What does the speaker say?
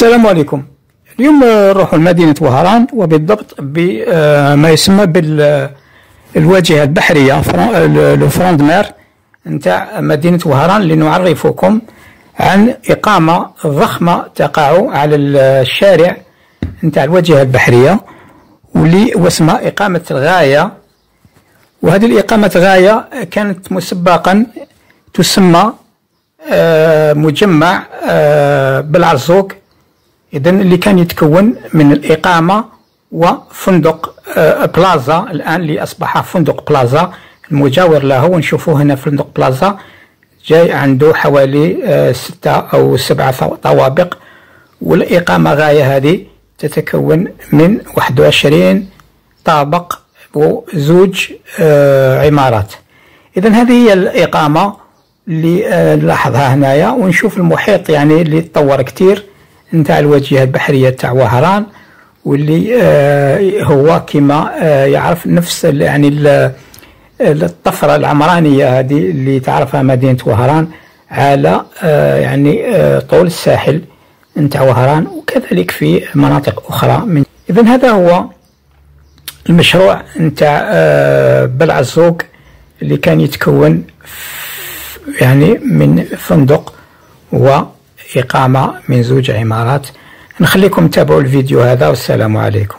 السلام عليكم. اليوم نروح لمدينة وهران، وبالضبط بما يسمى بالواجهة البحرية لو فرون مير نتاع مدينة وهران، لنعرفكم عن إقامة ضخمة تقع على الشارع نتاع الواجهة البحرية، واسمها إقامة غاية. وهذه الإقامة غاية كانت مسبقا تسمى مجمع بالعرزوق، إذن اللي كان يتكون من الإقامة وفندق بلازا، الآن اللي أصبح فندق بلازا المجاور له. ونشوفوه هنا فندق بلازا جاي عنده حوالي 6 أو 7 طوابق. والإقامة غاية هذه تتكون من 21 طابق وزوج عمارات. إذن هذه هي الإقامة اللي نلاحظها هنايا، ونشوف المحيط يعني اللي تطور كتير نتاع الواجهة البحرية تاع وهران، واللي هو كما يعرف نفس يعني الطفرة العمرانية هذه اللي تعرفها مدينة وهران على يعني طول الساحل نتاع وهران، وكذلك في مناطق أخرى. إذن هذا هو المشروع نتاع بالعزوق اللي كان يتكون يعني من فندق وإقامة من زوج عمارات. نخليكم تابعوا الفيديو هذا، والسلام عليكم.